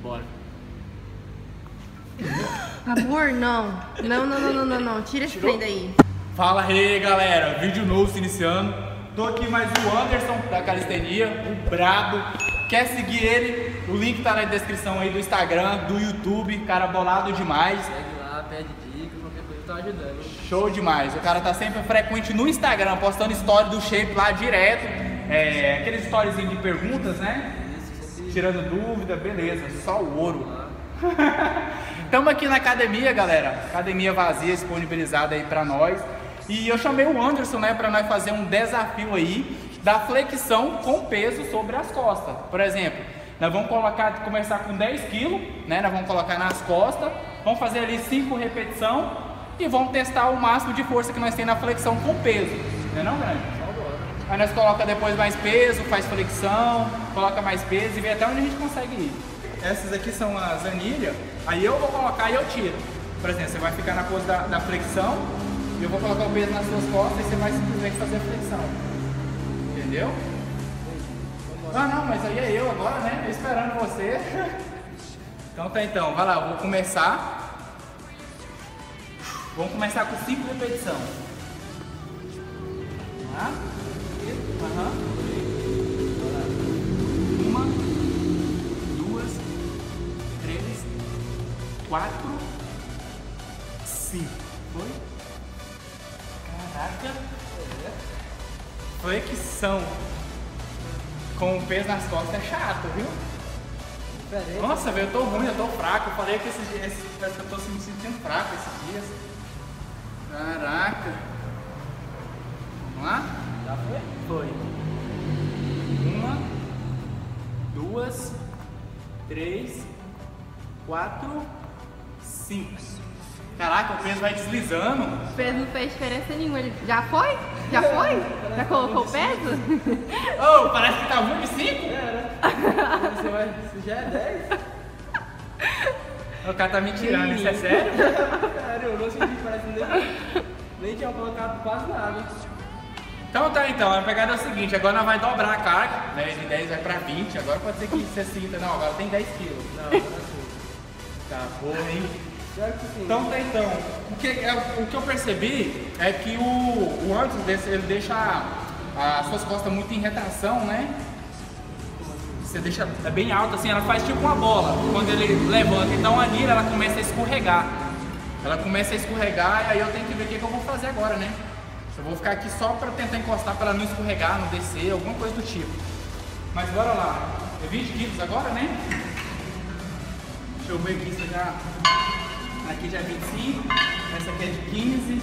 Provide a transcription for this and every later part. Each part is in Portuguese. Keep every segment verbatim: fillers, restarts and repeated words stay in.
Bora. Amor, não. Não, não, não, não, não, não. Tira esse trem daí. Fala aí, galera. Vídeo novo se iniciando. Tô aqui mais o Anderson da Calistenia, o brabo. Quer seguir ele? O link tá na descrição aí do Instagram, do YouTube. Cara bolado demais. Segue lá, pede dicas, qualquer coisa tá ajudando, hein? Show demais. O cara tá sempre frequente no Instagram, postando story do shape lá direto. É, aqueles storyzinhos de perguntas, né? Isso, sempre... Tirando dúvida, beleza. Só o ouro. Estamos aqui na academia, galera. Academia vazia, disponibilizada aí pra nós. E eu chamei o Anderson, né, pra nós fazer um desafio aí da flexão com peso sobre as costas. Por exemplo, nós vamos colocar, começar com dez quilos, né? Nós vamos colocar nas costas, vamos fazer ali cinco repetições e vamos testar o máximo de força que nós temos na flexão com peso. Não é não, grande? Aí nós coloca depois mais peso, faz flexão, coloca mais peso e vê até onde a gente consegue ir. Essas aqui são as anilhas, aí eu vou colocar e eu tiro. Por exemplo, você vai ficar na pose da, da flexão, e eu vou colocar o peso nas suas costas e você vai simplesmente fazer a flexão. Entendeu? Ah não, mas aí é eu agora, né? Eu esperando você. Então tá então, vai lá, eu vou começar. Vamos começar com cinco repetições. Vamos lá? Aham. Quatro, cinco. Foi? Caraca! Flexão com o peso nas costas é chato, viu? Diferente. Nossa, velho, eu tô ruim, eu tô fraco. Eu falei que esses dias, esse, parece que eu tô me sentindo fraco esses dias. Caraca! Vamos lá? Já foi? Foi. Uma, duas, três, quatro, cinco. Caraca, o peso vai deslizando. O peso não fez diferença nenhuma. Ele já foi? Já foi? Já colocou o peso? Oh, parece que tá vinte e cinco. Você vai, você já é dez? O cara tá me tirando, isso é sério? Sério, eu não senti, parece nem, nem tinha colocado quase nada. Então tá, então, a pegada é o seguinte, agora nós vai dobrar a carga, né, de dez vai pra vinte, agora pode ser que você sinta, não, agora tem dez quilos. Não, não é assim. Tá bom, hein? Certo que sim. Então tá, então, o que, é, o que eu percebi é que o, o Anderson, ele deixa as suas costas muito em retração, né? Você deixa é bem alta, assim, ela faz tipo uma bola, quando ele levanta, então a anilha, ela começa a escorregar. Ela começa a escorregar e aí eu tenho que ver o que, que eu vou fazer agora, né? Eu vou ficar aqui só para tentar encostar para ela não escorregar, não descer, alguma coisa do tipo. Mas bora lá. É vinte quilos agora, né? Deixa eu ver aqui se já... Aqui já é vinte e cinco. Essa aqui é de quinze.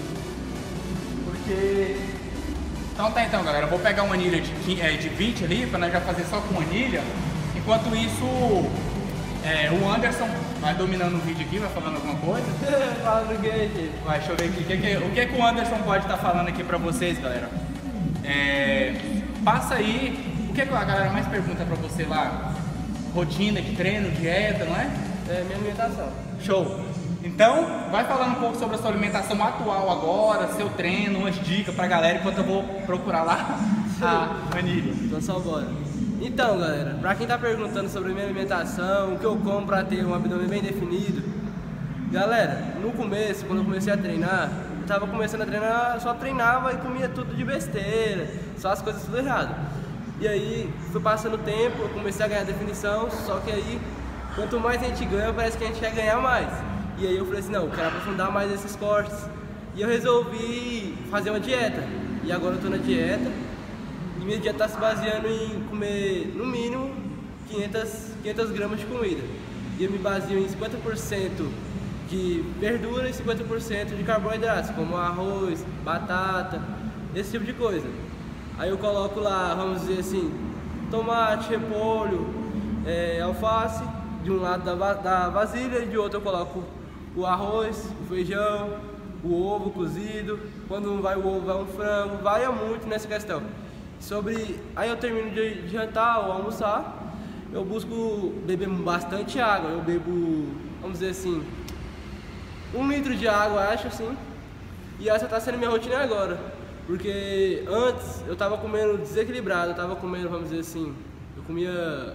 Porque... Então tá então, galera. Eu vou pegar uma anilha de, é, de vinte ali, para nós já fazer só com anilha. Enquanto isso, é, o Anderson vai dominando o vídeo aqui, vai falando alguma coisa. Fala do que, gente? Vai, deixa eu ver aqui. O que, que, o que, que o Anderson pode estar falando aqui pra vocês, galera? É, passa aí. O que, que a galera mais pergunta pra você lá? Rotina de treino, dieta, não é? É minha alimentação. Show! Então, vai falando um pouco sobre a sua alimentação atual agora, seu treino, umas dicas pra galera, enquanto eu vou procurar lá a anilha. Então só bora. Então, galera, pra quem tá perguntando sobre a minha alimentação, o que eu como pra ter um abdômen bem definido, galera, no começo, quando eu comecei a treinar, eu tava começando a treinar, eu só treinava e comia tudo de besteira, só as coisas tudo errado. E aí, foi passando o tempo, eu comecei a ganhar definição, só que aí, quanto mais a gente ganha, parece que a gente quer ganhar mais. E aí eu falei assim, não, eu quero aprofundar mais esses cortes. E eu resolvi fazer uma dieta. E agora eu tô na dieta. E minha dieta tá se baseando em comer, no mínimo, quinhentas gramas de comida. E eu me baseio em cinquenta por cento de verdura e cinquenta por cento de carboidratos, como arroz, batata, esse tipo de coisa. Aí eu coloco lá, vamos dizer assim, tomate, repolho, é, alface, de um lado da, da vasilha, e de outro eu coloco o arroz, o feijão, o ovo cozido. Quando não vai o ovo, vai um frango, varia muito nessa questão. Sobre, aí eu termino de, de jantar ou almoçar, eu busco beber bastante água. Eu bebo, vamos dizer assim, um litro de água, acho assim. E essa tá sendo minha rotina agora, porque antes eu tava comendo desequilibrado, eu tava comendo, vamos dizer assim, eu comia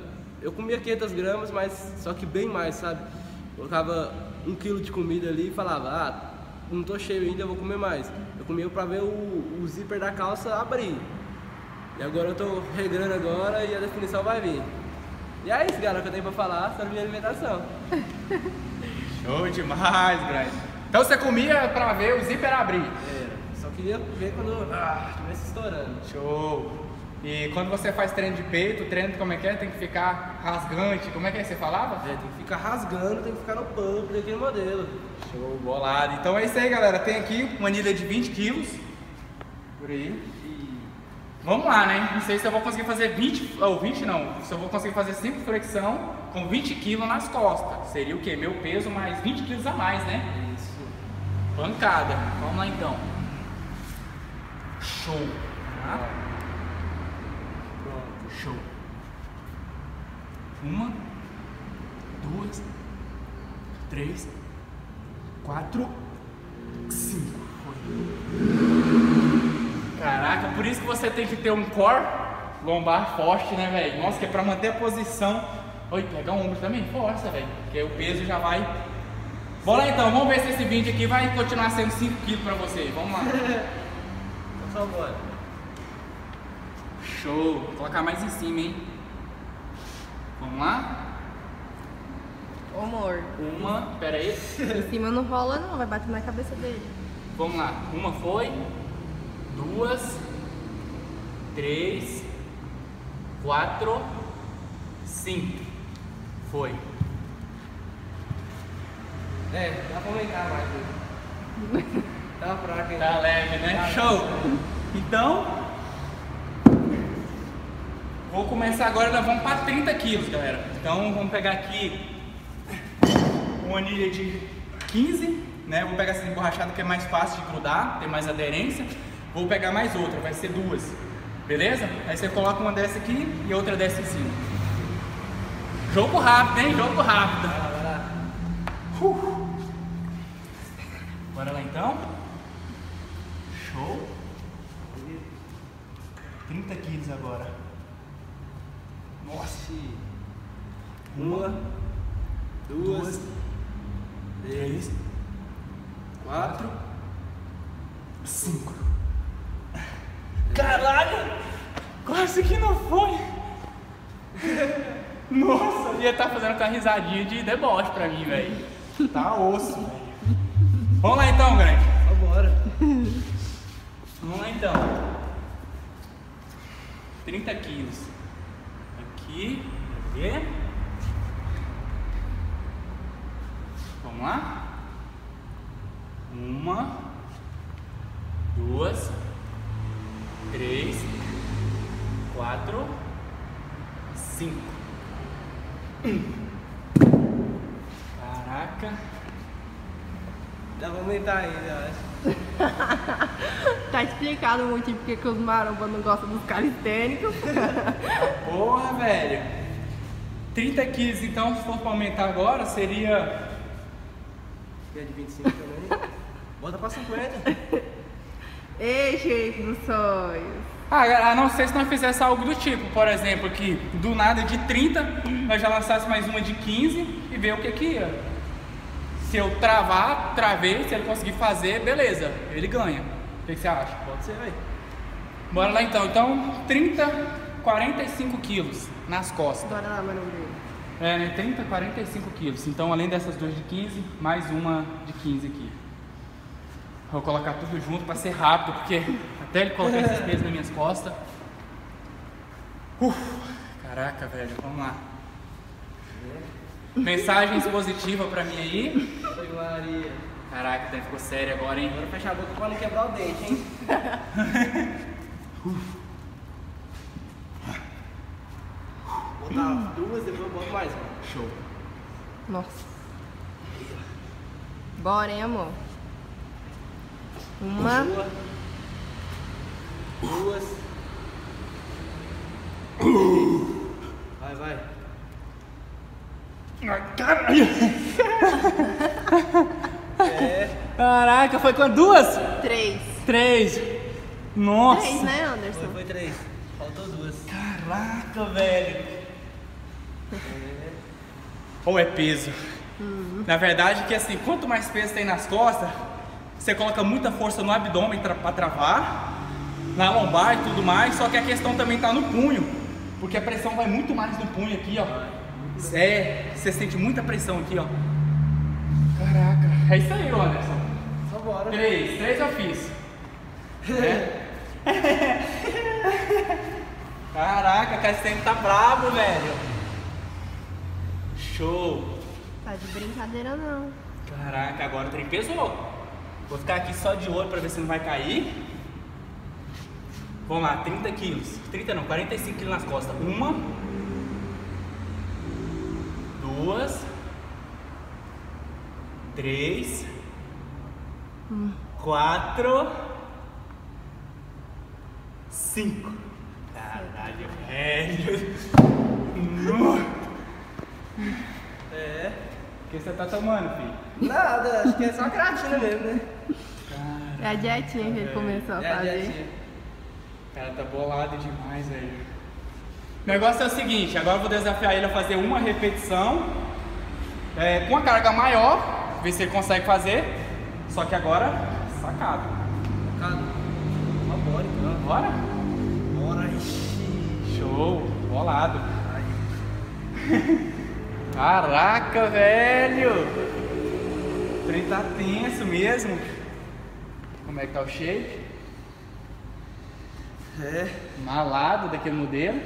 eu comia quinhentas gramas, mas só que bem mais, sabe? Colocava um quilo de comida ali e falava, ah, não tô cheio ainda, eu vou comer mais. Eu comia pra ver o, o zíper da calça abrir. E agora eu tô regrando agora e a definição vai vir. E é isso, galera, que eu tenho pra falar sobre minha alimentação. Show demais, Brian. Então você comia pra ver o zíper abrir? Era, só queria ver quando ah, estivesse estourando. Show. E quando você faz treino de peito, o treino como é que é? Tem que ficar rasgante, como é que é que você falava? É, tem que ficar rasgando, tem que ficar no pump daquele modelo. Show, bolado. Então é isso aí, galera. Tem aqui uma anilha de vinte quilos. Por aí. Vamos lá, né? Não sei se eu vou conseguir fazer vinte, ou vinte não, se eu vou conseguir fazer cinco flexão com vinte quilos nas costas. Seria o quê? Meu peso mais vinte quilos a mais, né? Isso. Pancada. Vamos lá então. Show. Tá? Pronto. Show. Uma, duas, três, quatro, cinco. Caraca, por isso que você tem que ter um core lombar forte, né, velho? Nossa, que é pra manter a posição. Oi, pegar o ombro também, força, velho. Porque o peso já vai. Bora lá então, vamos ver se esse vídeo aqui vai continuar sendo cinco quilos pra você. Vamos lá. Então só bora. Show. Vou colocar mais em cima, hein? Vamos lá? Ô, amor. Uma, pera aí. Em cima não rola não, vai bater na cabeça dele. Vamos lá. Uma foi. Duas. Três. Quatro. Cinco. Foi. É, dá pra aumentar mais. Né? Tá fraco, hein? Tá leve, né? Show! Então, vou começar agora, nós vamos para trinta quilos, galera. Então, vamos pegar aqui uma anilha de quinze, né? Vou pegar essa emborrachada que é mais fácil de grudar, tem mais aderência. Vou pegar mais outra, vai ser duas, beleza? Aí você coloca uma dessa aqui e outra dessa em cima. Jogo rápido, hein? Jogo rápido. Vai lá, vai lá. Uh. Bora lá então. Show. trinta quilos agora. Nossa. Uma, duas, Duas. Três. quatro. Cinco. Caralho! Quase que não foi. Nossa, ia estar fazendo com a risadinha de deboche pra mim, velho. Tá osso, velho. Vamos lá então, grande. Vambora. Vamos lá então. trinta quilos. Aqui. Ver. Vamos lá. Uma. Duas. Três. Quatro. Cinco. Caraca. Dá pra aumentar ainda, eu acho. Tá explicado o motivo porque que os marombas não gostam dos calistênicos. Porra, velho. trinta quilos, então, se for pra aumentar agora, seria... E a de vinte e cinco também. Bota pra cinquenta. Ei, gente dos sonhos. Ah, a não ser se nós fizesse algo do tipo, por exemplo, que do nada de trinta, nós já lançasse mais uma de quinze e ver o que que ia. Se eu travar, travei, se ele conseguir fazer, beleza, ele ganha. O que que você acha? Pode ser, velho. Bora lá então. Então, trinta, quarenta e cinco quilos nas costas. Bora lá, mano. É, né? trinta, quarenta e cinco quilos. Então, além dessas duas de quinze, mais uma de quinze aqui. Vou colocar tudo junto para ser rápido, porque até ele colocar esses pesos nas minhas costas. Uf, caraca, velho, vamos lá. Mensagens positivas pra mim aí. Maria. Caraca, até ficou sério agora, hein? Agora fecha a boca pra não quebrar o dente, hein? Botar duas, depois eu boto mais uma. Show. Nossa. Bora, hein, amor? Uma. Uma. Duas. Vai, vai. Caralho! É. Caraca, foi com duas? Três. Três. Nossa. Três, né, Foi, Anderson? foi três. Faltou duas. Caraca, velho. Ou é peso? Uhum. Na verdade que assim, quanto mais peso tem nas costas, você coloca muita força no abdômen para travar, na lombar e tudo mais, só que a questão também tá no punho, porque a pressão vai muito mais no punho aqui, ó. É, você sente muita pressão aqui, ó. Caraca, é isso aí, Anderson. Só bora. Três, três eu fiz. É. Caraca, a Castanha tá brabo, velho. Show. Tá de brincadeira não. Caraca, agora o trem pesou. Vou ficar aqui só de olho pra ver se não vai cair. Vamos lá, trinta quilos. trinta não, quarenta e cinco quilos nas costas. Uma. Duas. Três. Hum. Quatro. Cinco. Caralho, velho. É. O que você tá tomando, filho? Nada, acho que é só creatina mesmo, né? É a dietinha que ele começou a É a fazer. dietinha. Cara, tá bolado demais, velho. O negócio é o seguinte, agora eu vou desafiar ele a fazer uma repetição é, com a carga maior, ver se ele consegue fazer. Só que agora, sacado. Sacado? Só bora então. Bora? Bora, ixi. Show, bolado. Caraca, velho! O trem tá tenso mesmo. Como é que tá o shape? É. Malado daquele modelo.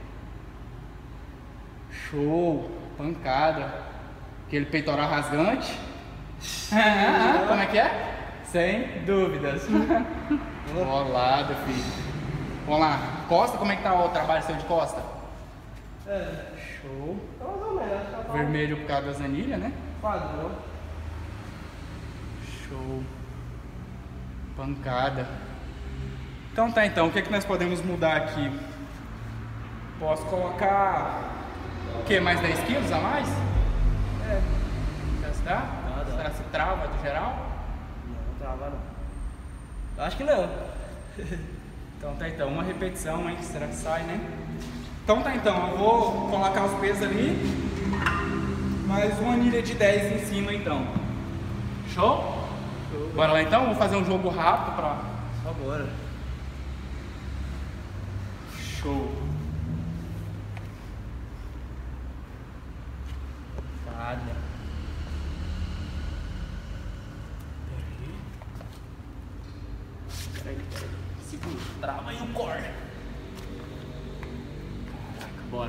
Show, pancada. Aquele peitoral rasgante. Como é que é? Sem dúvidas. Bolado, filho. Vamos lá. Costa, como é que tá o trabalho seu de costa? É. Show. Tá mais ou menos, acho que tá Vermelho por causa das anilhas, né? padrão. Show. Pancada. Então tá, então, o que é que nós podemos mudar aqui? Posso colocar o que? Mais dez quilos a mais? É. Será se dá? Dá, dá. Será se trava do geral? Não, não trava não. Acho que não. Então tá, então, uma repetição, hein? Será que sai, né? Então tá, então, eu vou colocar os pesos ali, mais uma anilha de dez em cima, então. Show? Show. Bora lá, então? Vou fazer um jogo rápido pra... Só bora. Show. Falha. Peraí. Peraí, peraí. Segura. Trava aí o core. Caraca, bora.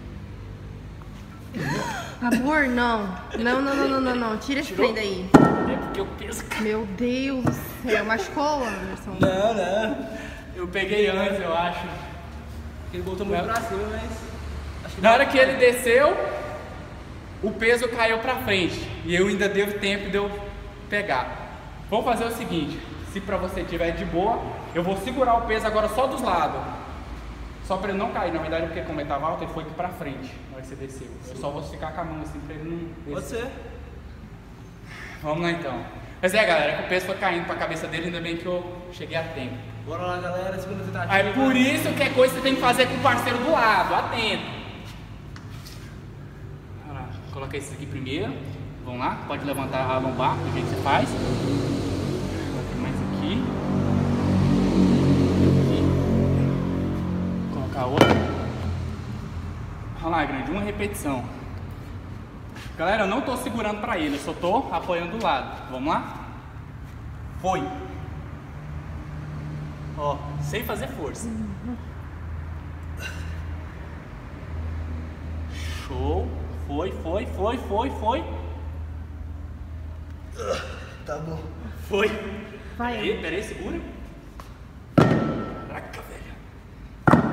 Amor, não. Não, não, não, não, não, não. Tira esse Tirou? trem daí. É porque eu peso. Meu Deus do céu. Machucou, Anderson? Não, não. Eu peguei antes, eu acho. Ele botou muito Não. pra cima, mas... Acho que Na dá hora pra que ele fazer. desceu, o peso caiu pra frente. E eu ainda devo tempo de eu pegar. Vamos fazer o seguinte. Se pra você tiver de boa, eu vou segurar o peso agora só dos lados. Só pra ele não cair. Na verdade, porque como ele tava alto, ele foi aqui pra frente. Na hora que você desceu. Eu só vou ficar com a mão assim pra ele não Pode descer. ser. Vamos lá então. Mas é, galera, que o peso foi caindo pra cabeça dele, ainda bem que eu cheguei a tempo. Bora lá, galera. Segunda tentativa. Aí por isso que é coisa que você tem que fazer com o parceiro do lado, atento. Olha lá, coloca esse aqui primeiro. Vamos lá, pode levantar a lombar, do jeito que você faz. Coloca mais aqui. Aqui. Colocar outra. Olha lá, grande, uma repetição. Galera, eu não tô segurando pra ele, eu só tô apoiando do lado. Vamos lá? Foi. Ó, sem fazer força. Show. Foi, foi, foi, foi, foi. Tá bom. Foi. Vai, Peraí, peraí, segura. Caraca, velho.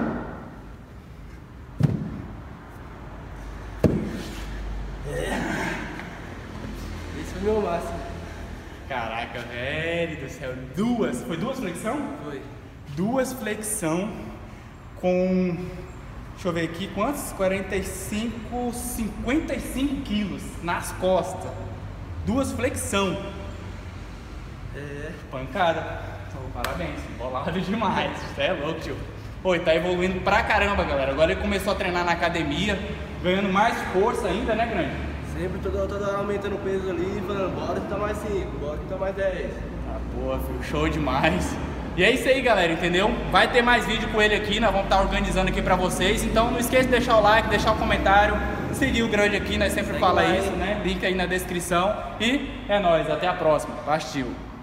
Esse foi meu máximo. Caraca, velho do céu. Duas. Foi duas flexão? Foi. Duas flexão com... Deixa eu ver aqui, quantos? quarenta e cinco, cinquenta e cinco quilos nas costas. Duas flexão. É. Pancada. Então, parabéns, bolado demais. Você é louco, tio. Pô, ele tá evoluindo pra caramba, galera. Agora ele começou a treinar na academia, ganhando mais força ainda, né, grande? Sempre toda, toda hora aumentando o peso ali, falando, bora tentar mais cinco, bora tentar mais dez. Ah, boa, filho, show demais. E é isso aí, galera, entendeu? Vai ter mais vídeo com ele aqui, nós vamos estar organizando aqui pra vocês. Então não esqueça de deixar o like, deixar o comentário, seguir o grande aqui, nós sempre falamos isso, né? Link aí na descrição. E é nóis, até a próxima. Partiu!